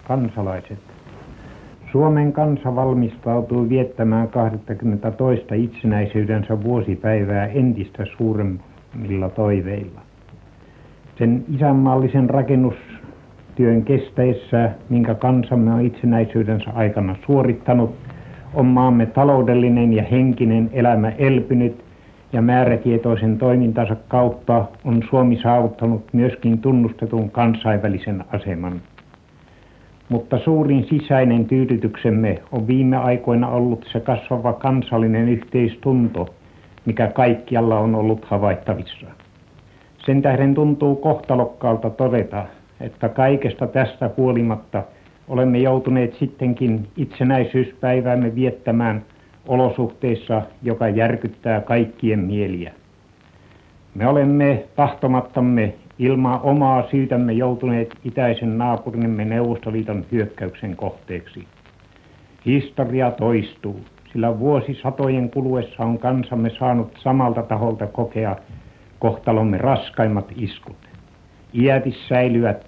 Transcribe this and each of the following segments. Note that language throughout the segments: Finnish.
Kansalaiset. Suomen kansa valmistautui viettämään 22. itsenäisyydensä vuosipäivää entistä suuremmilla toiveilla. Sen isänmaallisen rakennustyön kestäessä, minkä kansamme on itsenäisyydensä aikana suorittanut, on maamme taloudellinen ja henkinen elämä elpynyt ja määrätietoisen toimintansa kautta on Suomi saavuttanut myöskin tunnustetun kansainvälisen aseman. Mutta suurin sisäinen tyydytyksemme on viime aikoina ollut se kasvava kansallinen yhteistunto, mikä kaikkialla on ollut havaittavissa. Sen tähden tuntuu kohtalokkaalta todeta, että kaikesta tästä huolimatta olemme joutuneet sittenkin itsenäisyyspäiväämme viettämään olosuhteissa, joka järkyttää kaikkien mieliä. Me olemme tahtomattamme ilman omaa syytämme joutuneet itäisen naapurimme Neuvostoliiton hyökkäyksen kohteeksi. Historia toistuu, sillä vuosisatojen kuluessa on kansamme saanut samalta taholta kokea kohtalomme raskaimmat iskut. Iätis säilyvät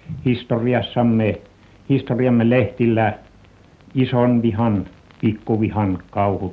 historiamme lehtillä ison vihan, pikkuvihan kauhut.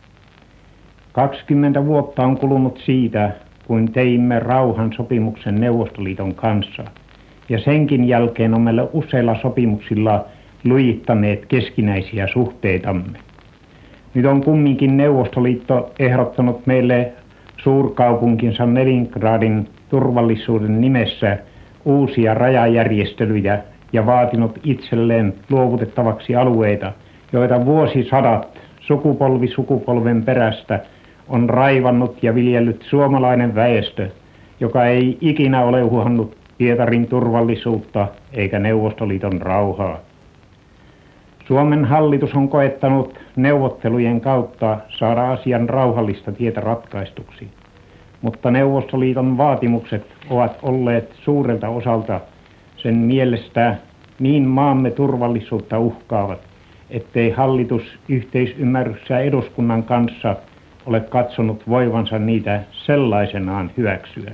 20 vuotta on kulunut siitä, kun teimme rauhansopimuksen Neuvostoliiton kanssa, ja senkin jälkeen on meille useilla sopimuksilla lujittaneet keskinäisiä suhteitamme. Nyt on kumminkin Neuvostoliitto ehdottanut meille suurkaupunkinsa Leningradin turvallisuuden nimessä uusia rajajärjestelyjä ja vaatinut itselleen luovutettavaksi alueita, joita vuosisadat sukupolvi sukupolven perästä on raivannut ja viljellyt suomalainen väestö, joka ei ikinä ole uhannut Pietarin turvallisuutta eikä Neuvostoliiton rauhaa. Suomen hallitus on koettanut neuvottelujen kautta saada asian rauhallista tietä ratkaistuksi, mutta Neuvostoliiton vaatimukset ovat olleet suurelta osalta sen mielestä niin maamme turvallisuutta uhkaavat, ettei hallitus yhteisymmärryksessä eduskunnan kanssa ole katsonut voivansa niitä sellaisenaan hyväksyä.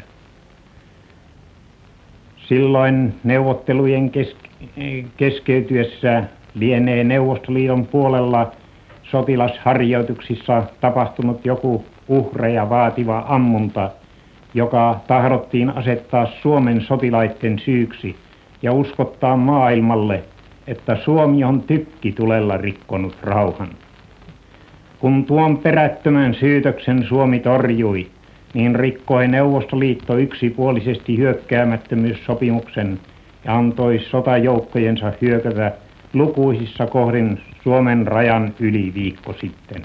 Silloin neuvottelujen keskeytyessä lienee Neuvostoliiton puolella sotilasharjoituksissa tapahtunut joku uhreja vaativa ammunta, joka tahdottiin asettaa Suomen sotilaiden syyksi ja uskottaa maailmalle, että Suomi on tykkitulella rikkonut rauhan. Kun tuon perättömän syytöksen Suomi torjui, niin rikkoi Neuvostoliitto yksipuolisesti hyökkäämättömyyssopimuksen ja antoi sotajoukkojensa hyökätä lukuisissa kohdin Suomen rajan yli viikko sitten.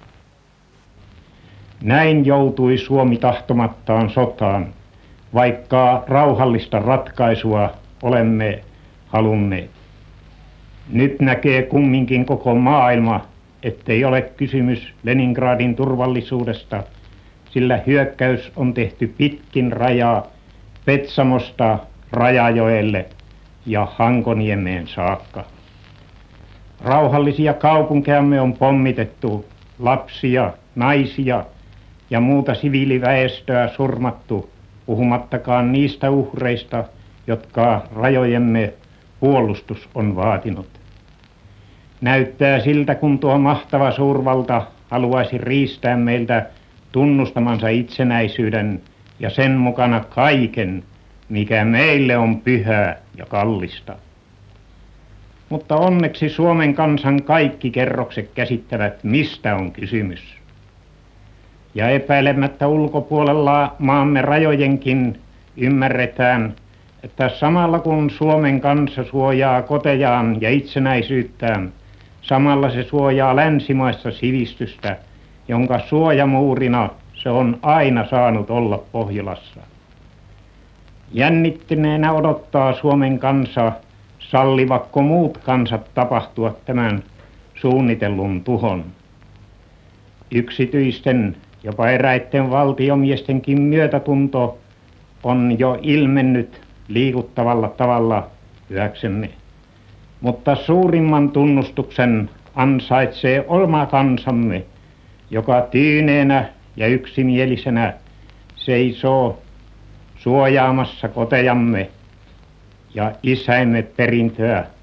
Näin joutui Suomi tahtomattaan sotaan, vaikka rauhallista ratkaisua olemme halunneet. Nyt näkee kumminkin koko maailma, ettei ole kysymys Leningradin turvallisuudesta, sillä hyökkäys on tehty pitkin rajaa Petsamosta Rajajoelle ja Hankoniemeen saakka. Rauhallisia kaupunkejamme on pommitettu, lapsia, naisia ja muuta siviiliväestöä surmattu, puhumattakaan niistä uhreista, jotka rajojemme puolustus on vaatinut. Näyttää siltä, kun tuo mahtava suurvalta haluaisi riistää meiltä tunnustamansa itsenäisyyden ja sen mukana kaiken, mikä meille on pyhää ja kallista. Mutta onneksi Suomen kansan kaikki kerrokset käsittävät, mistä on kysymys. Ja epäilemättä ulkopuolella maamme rajojenkin ymmärretään, että samalla kun Suomen kansa suojaa kotejaan ja itsenäisyyttään, samalla se suojaa länsimaista sivistystä, jonka suojamuurina se on aina saanut olla Pohjolassa. Jännittyneenä odottaa Suomen kansa, sallivatko muut kansat tapahtua tämän suunnitellun tuhon. Yksityisten, jopa eräitten valtiomiestenkin myötätunto on jo ilmennyt liikuttavalla tavalla hyväksemme. Mutta suurimman tunnustuksen ansaitsee oma kansamme, joka tyyneenä ja yksimielisenä seisoo suojaamassa kotejamme ja isäimme perintöä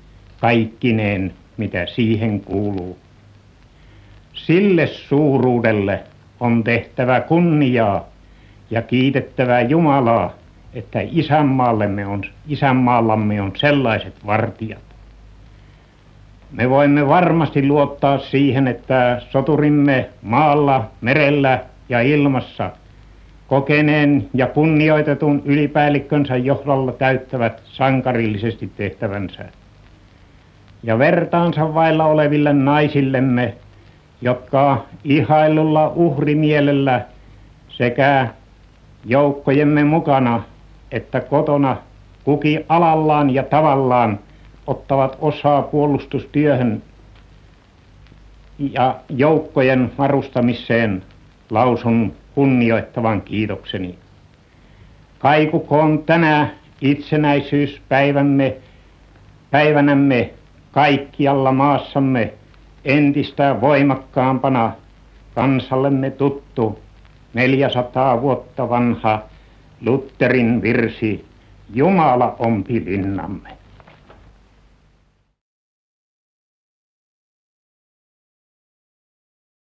kaikkineen, mitä siihen kuuluu. Sille suuruudelle on tehtävä kunniaa ja kiitettävä Jumalaa, että isänmaallamme on sellaiset vartijat. Me voimme varmasti luottaa siihen, että soturimme maalla, merellä ja ilmassa kokeneen ja kunnioitetun ylipäällikkönsä johdolla täyttävät sankarillisesti tehtävänsä. Ja vertaansa vailla oleville naisillemme, jotka ihailulla uhrimielellä sekä joukkojemme mukana että kotona kukin alallaan ja tavallaan ottavat osaa puolustustyöhön ja joukkojen varustamiseen, lausun kunnioittavan kiitokseni. Kaikukoon tänä itsenäisyyspäivänämme kaikkialla maassamme entistä voimakkaampana kansallemme tuttu 400 vuotta vanha Lutherin virsi Jumala ompi linnamme.